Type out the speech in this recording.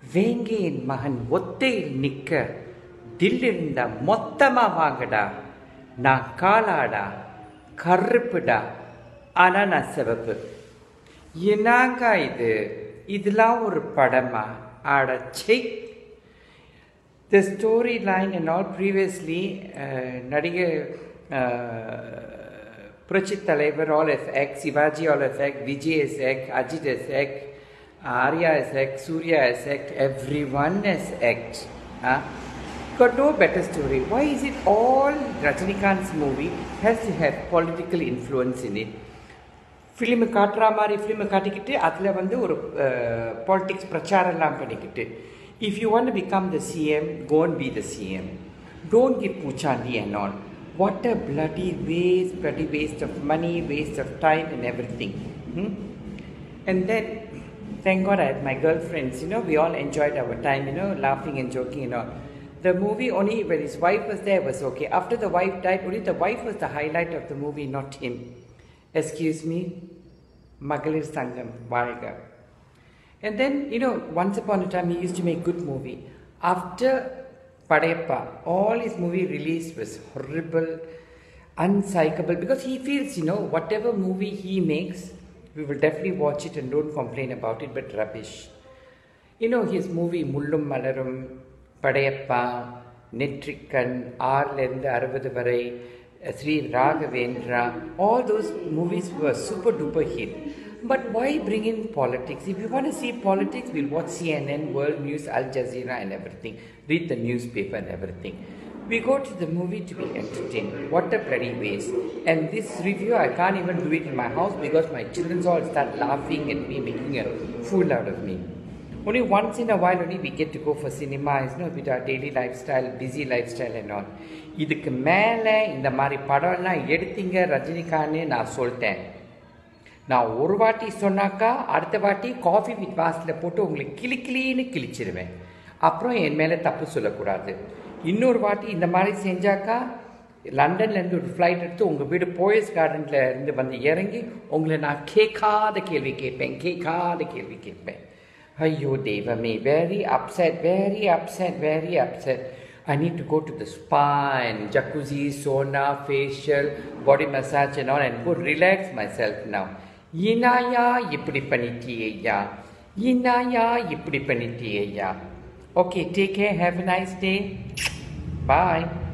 வேங்கையின் மகன் ஒத்தையில் நிற்க தில்லிருந்த மொத்தமா வாங்கடா, நான் காலாடா, கருப்புடா, ஆனா நான் சிவப்பு. என்னங்க இதெல்லாம் ஒரு படமா? அடச்சை. The storyline and all previously, நடிகை புரட்சி தலைவர் all as X, Sivaji all as X, Vijay as X, Ajit as X, Arya as X, Surya as X, everyone as X. Got no better story. Why is it all Rajinikanth's movie has to have political influence in it? Film காட்டுற மாதிரி film காட்டிக்கிட்டு அதில் வந்து ஒரு politics பிரச்சாரம்லாம் பண்ணிக்கிட்டு, if you want to become the CM, go and be the CM. Don't get Puchandi and all. What a bloody waste of money, waste of time and everything. And then, thank God I had my girlfriends, we all enjoyed our time, laughing and joking and all. The movie only when his wife was there was okay. After the wife died, only the wife was the highlight of the movie, not him. Excuse me, Magalir Sangam, Varga. And then, once upon a time he used to make good movie. After Padayappa, all his movie release was horrible, uncyclable, because he feels, whatever movie he makes, we will definitely watch it and don't complain about it, but rubbish. His movie Mullum Malarum, Padayappa, Netrikan, Aarlendu Aruvathu Varai, Sri Raghavendra, all those movies were super duper hit. But why bring in politics? If you want to see politics, we'll watch CNN, World News, Al Jazeera and everything. Read the newspaper and everything. We go to the movie to be entertained. What a bloody waste. And this review, I can't even do it in my house because my children all start laughing at me, making a fool out of me. Only once in a while only we get to go for cinema, with our daily lifestyle, busy lifestyle and all. இதுக்கு மேலே இந்த மாதிரி படம்லாம் எடுத்தீங்க ரஜினிகாந்த், நான் சொல்லிட்டேன். நான் ஒரு வாட்டி சொன்னாக்கா அடுத்த வாட்டி காஃபி வித் வாஸில் போட்டு உங்களுக்கு கிளின்னு கிழிச்சிருவேன். அப்புறம் என் மேலே தப்பு சொல்லக்கூடாது. இன்னொரு வாட்டி இந்த மாதிரி செஞ்சாக்கா லண்டன்லேருந்து ஒரு ஃப்ளைட் எடுத்து உங்கள் வீடு போயஸ் கார்டனில் இருந்து வந்து இறங்கி உங்களை நான் கேட்காத கேள்வி கேட்பேன். ஐயோ தெய்வமே, very upset. I need to go to the spa and jacuzzi, sauna, facial, body massage and all and go relax myself now. Inaya இப்படி பண்ணிட்டியா? Okay, take care, have a nice day. Bye.